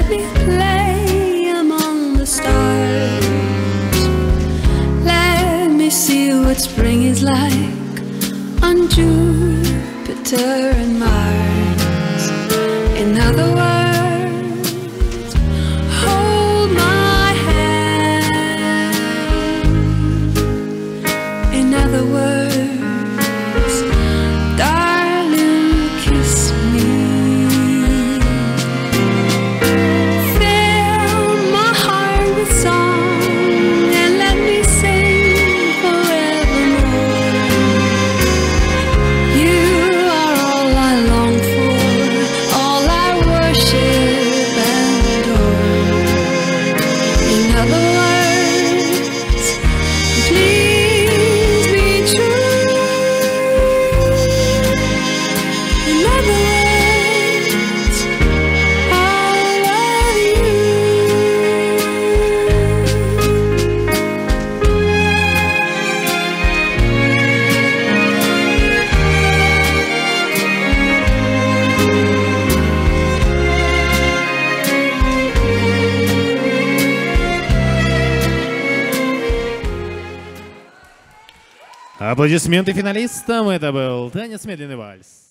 let me play among the stars. Let me see what spring is like on Jupiter and Mars. In other words, hold my hand. In other words, darling, kiss me. Fill my heart with song and let me sing forevermore. You are all I long for, all I worship and adore. In other words, please be true. In other words, I love you. Аплодисменты финалистам. Это был танец «Медленный вальс».